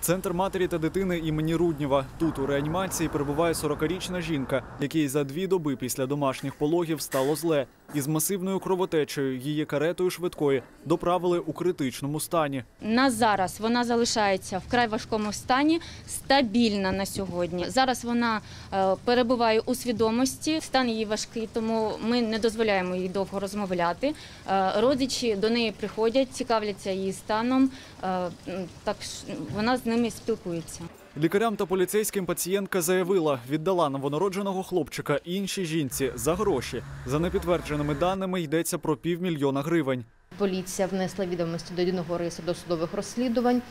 Центр матері та дитини імені Руднєва. Тут у реанімації перебуває 40-річна жінка, якій за 2 доби після домашніх пологів стало зле. Із масивною кровотечею її каретою швидкої доправили у критичному стані. На зараз вона залишається в вкрай важкому стані, стабільна на сьогодні. Зараз вона перебуває у свідомості, стан її важкий, тому ми не дозволяємо їй довго розмовляти. Родичі до неї приходять, цікавляться її станом, так вона з ними спілкується. Лікарям та поліцейським пацієнтка заявила, віддала новонародженого хлопчика іншій жінці за гроші. За непідтвердженими даними йдеться про $500 000 гривень. Поліція внесла відомості до єдиного реєстру досудових розслідувань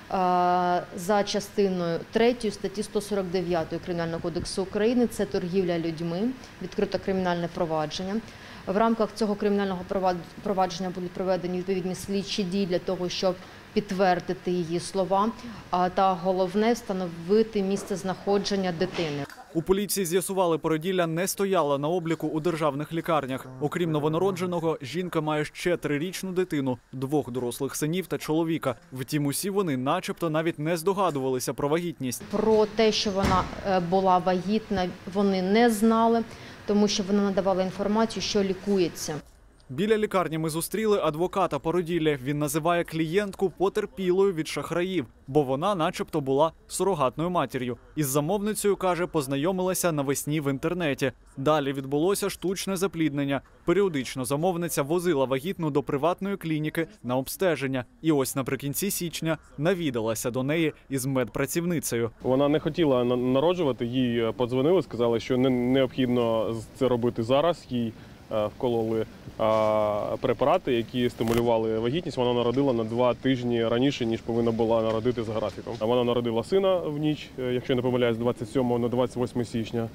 за частиною 3 статті 149 Кримінального кодексу України. Це торгівля людьми, відкрито кримінальне провадження. В рамках цього кримінального провадження будуть проведені відповідні слідчі дії для того, щоб підтвердити її слова, та головне – встановити місце знаходження дитини. У поліції з'ясували, породілля не стояла на обліку у державних лікарнях. Окрім новонародженого, жінка має ще 3-річну дитину, 2 дорослих синів та чоловіка. Втім, усі вони начебто навіть не здогадувалися про вагітність. Про те, що вона була вагітна, вони не знали, тому що вона надавала інформацію, що лікується. Біля лікарні ми зустріли адвоката породілля. Він називає клієнтку потерпілою від шахраїв, бо вона начебто була сурогатною матір'ю. Із замовницею, каже, познайомилася навесні в інтернеті. Далі відбулося штучне запліднення. Періодично замовниця возила вагітну до приватної клініки на обстеження. І ось наприкінці січня навідалася до неї із медпрацівницею. Вона не хотіла народжувати, їй подзвонили, сказали, що необхідно це робити зараз. Їй вкололи препарати, які стимулювали вагітність. Вона народила на 2 тижні раніше, ніж повинна була народити за графіком. Вона народила сина в ніч, якщо не помиляюсь, з 27 на 28 січня.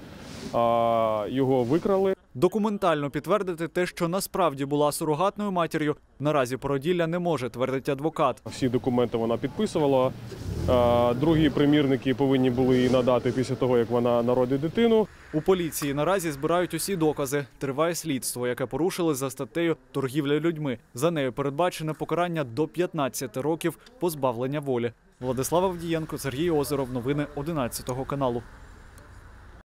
Його викрали. Документально підтвердити те, що насправді була сурогатною матір'ю, наразі породілля не може, твердить адвокат. Всі документи вона підписувала. Другі примірники повинні були їй надати після того, як вона народить дитину. У поліції наразі збирають усі докази. Триває слідство, яке порушили за статтею «Торгівля людьми». За нею передбачене покарання до 15 років позбавлення волі. Владислав Авдієнко, Сергій Озеров. Новини 11 каналу.